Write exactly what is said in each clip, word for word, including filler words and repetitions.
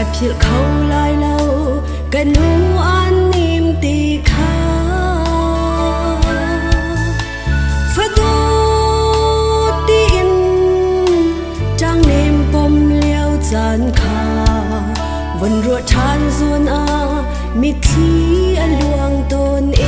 phiêu khâu lai lâu gần u an niềm tì kha phật đô tin trang niềm bom liao gian kha vần ruột than ruột a mi thi a luang tôn e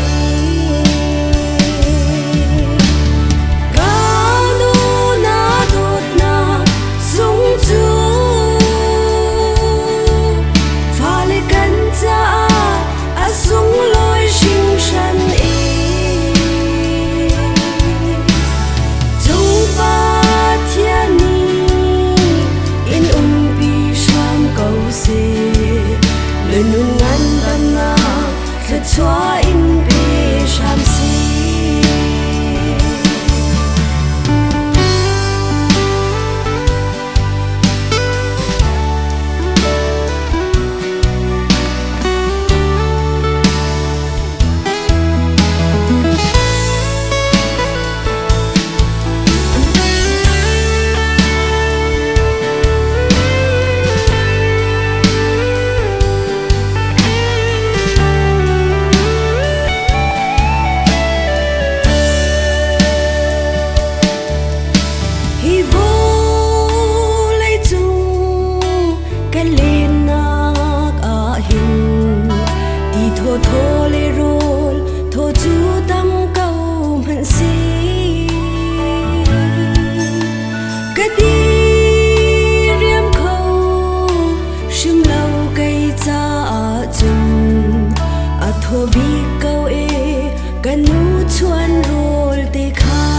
xóa in bề sham si thô lê rôl thô chú tâm câu hận si cái đi riêng khâu sương lâu cây cha ở chung ở thô bi câu e gần nụ chuan rôl tê khá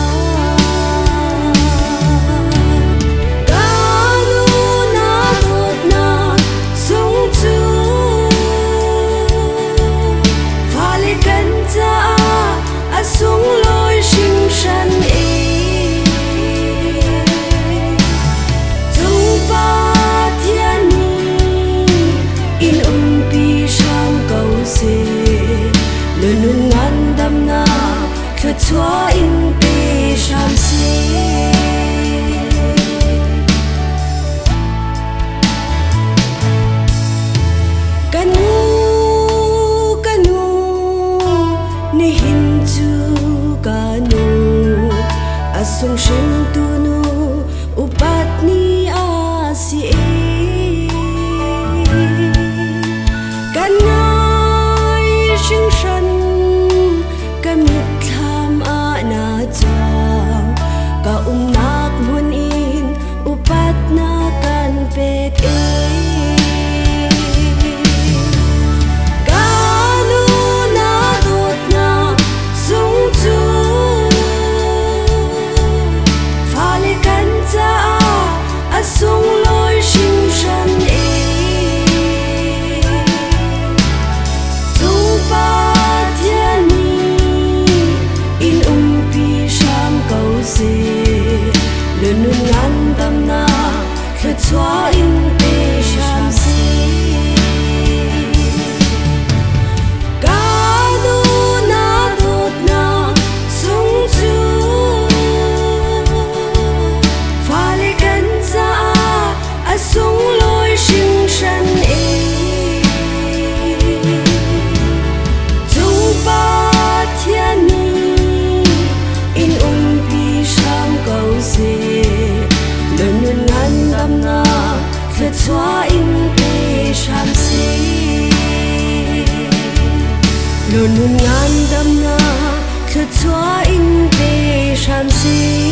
luôn ngàn đam na khơi xóa in bề sham si kanu kanu ni hin chu kanu asung shin tu nu upat ni a si kanu sinh sân cầm nhật tham a na chang ka um nak mun in upat na kan pek e kanu na dot na sung chu phale kan cha a sung loi sinh sân e luôn luôn ngàn tâm na khơi xóa in bề sham si kanu na dot na sung chu phale kan cha a sung loi sinh sân e chung pa thiên ni in um pi sham câu se luôn luôn ngàn đam na khơi xóa in bề sham si luôn luôn ngàn đam na khơi xóa in bề sham si